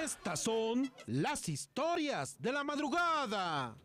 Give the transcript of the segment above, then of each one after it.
Estas son las historias de la madrugada.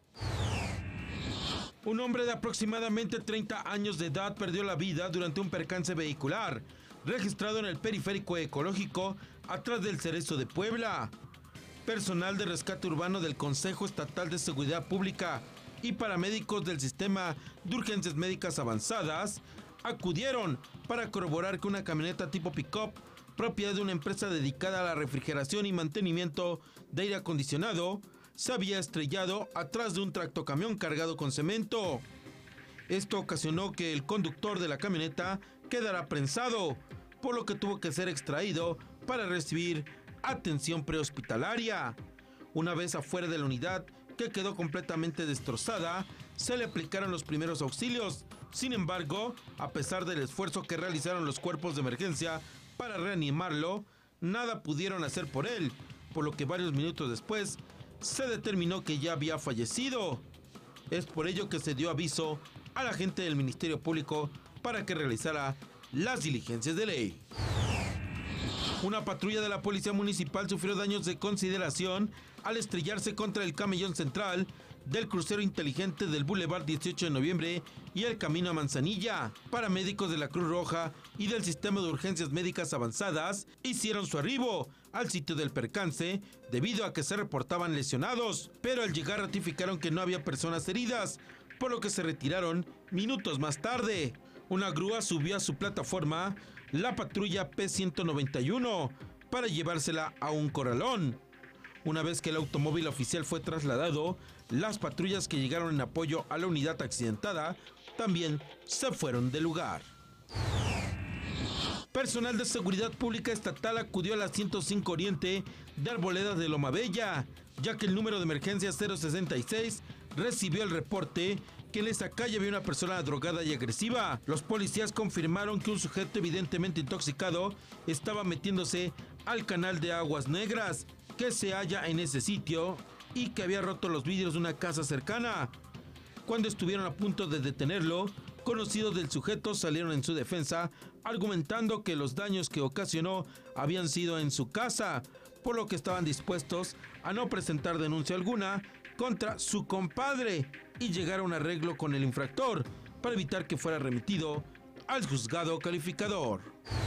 Un hombre de aproximadamente 30 años de edad perdió la vida durante un percance vehicular registrado en el periférico ecológico atrás del Cerezo de Puebla. Personal de rescate urbano del Consejo Estatal de Seguridad Pública y paramédicos del Sistema de Urgencias Médicas Avanzadas acudieron para corroborar que una camioneta tipo pick-up, propiedad de una empresa dedicada a la refrigeración y mantenimiento de aire acondicionado, se había estrellado atrás de un tractocamión cargado con cemento. Esto ocasionó que el conductor de la camioneta quedara prensado, por lo que tuvo que ser extraído para recibir atención prehospitalaria. Una vez afuera de la unidad, que quedó completamente destrozada, se le aplicaron los primeros auxilios. Sin embargo, a pesar del esfuerzo que realizaron los cuerpos de emergencia para reanimarlo, nada pudieron hacer por él, por lo que varios minutos después se determinó que ya había fallecido. Es por ello que se dio aviso a la gente del Ministerio Público para que realizara las diligencias de ley. Una patrulla de la Policía Municipal sufrió daños de consideración al estrellarse contra el camellón central del crucero inteligente del Boulevard 18 de Noviembre y el camino a Manzanilla. Paramédicos de la Cruz Roja y del Sistema de Urgencias Médicas Avanzadas hicieron su arribo al sitio del percance debido a que se reportaban lesionados, pero al llegar ratificaron que no había personas heridas, por lo que se retiraron minutos más tarde. Una grúa subió a su plataforma la patrulla P-191 para llevársela a un corralón. Una vez que el automóvil oficial fue trasladado, las patrullas que llegaron en apoyo a la unidad accidentada también se fueron del lugar. Personal de Seguridad Pública Estatal acudió a la 105 Oriente de Arboledas de Loma Bella, ya que el número de emergencia 066 recibió el reporte que en esa calle había una persona drogada y agresiva. Los policías confirmaron que un sujeto evidentemente intoxicado estaba metiéndose al canal de aguas negras que se halla en ese sitio y que había roto los vidrios de una casa cercana. Cuando estuvieron a punto de detenerlo, conocidos del sujeto salieron en su defensa, argumentando que los daños que ocasionó habían sido en su casa, por lo que estaban dispuestos a no presentar denuncia alguna contra su compadre y llegar a un arreglo con el infractor para evitar que fuera remitido al juzgado calificador.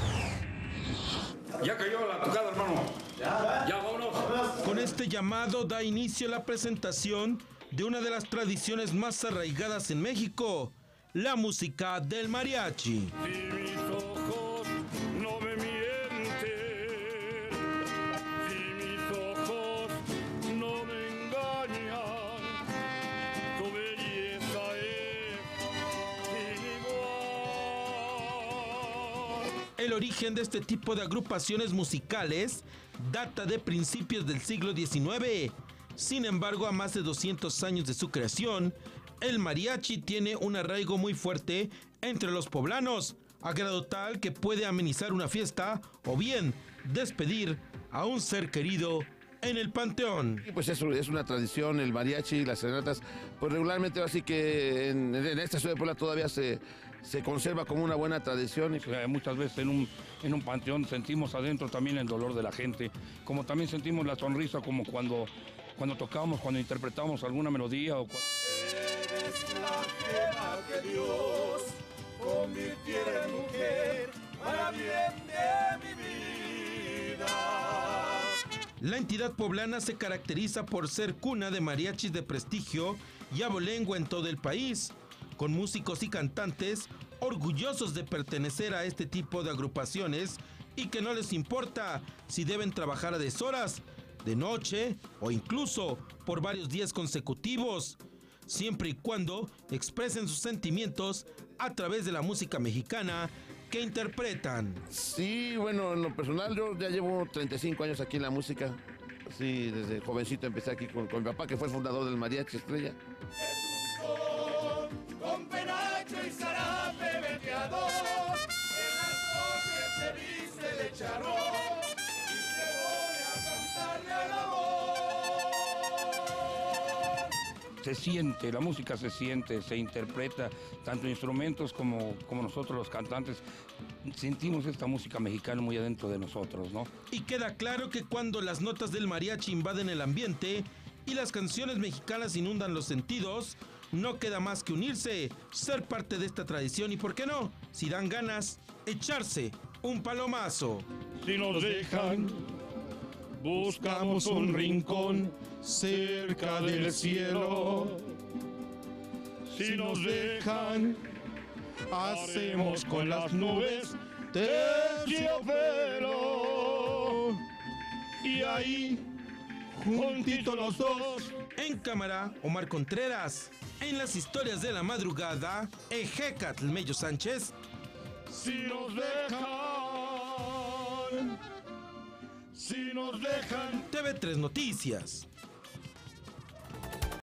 Ya cayó la tocada, hermano. Ya, vámonos. Con este llamado da inicio la presentación de una de las tradiciones más arraigadas en México, la música del mariachi. Si mis ojos no me mienten, si mis ojos no me engañan, tu belleza es sin igual. El origen de este tipo de agrupaciones musicales data de principios del siglo XIX. Sin embargo, a más de 200 años de su creación, el mariachi tiene un arraigo muy fuerte entre los poblanos, a grado tal que puede amenizar una fiesta o bien despedir a un ser querido en el panteón. Pues es una tradición, el mariachi, las serenatas, pues regularmente así que en esta ciudad de Puebla todavía se conserva como una buena tradición. Muchas veces en un panteón sentimos adentro también el dolor de la gente, como también sentimos la sonrisa como cuando tocamos, cuando interpretamos alguna melodía o Eres la fiera que Dios convirtiera en mujer para bien de mi vida. La entidad poblana se caracteriza por ser cuna de mariachis de prestigio y abolengo en todo el país, con músicos y cantantes orgullosos de pertenecer a este tipo de agrupaciones y que no les importa si deben trabajar a deshoras, de noche o incluso por varios días consecutivos, siempre y cuando expresen sus sentimientos a través de la música mexicana que interpretan. Sí, bueno, en lo personal yo ya llevo 35 años aquí en la música. Sí, desde jovencito empecé aquí con mi papá, que fue el fundador del Mariachi Estrella. Con penacho y zarape veteador, en las noches se viste de charrón y se pone a cantarle al amor. se siente, la música se siente, se interpreta, tanto instrumentos como nosotros los cantantes, sentimos esta música mexicana muy adentro de nosotros, ¿no? Y queda claro que cuando las notas del mariachi invaden el ambiente y las canciones mexicanas inundan los sentidos, no queda más que unirse, ser parte de esta tradición y, ¿por qué no? Si dan ganas, echarse un palomazo. Si nos dejan, buscamos un rincón cerca del cielo. Si nos dejan, hacemos con las nubes terciopelo. Y ahí, juntitos los dos. En cámara, Omar Contreras. En las historias de la madrugada, Ejecatl Mello Sánchez. Si nos dejan, si nos dejan. TV3 Noticias.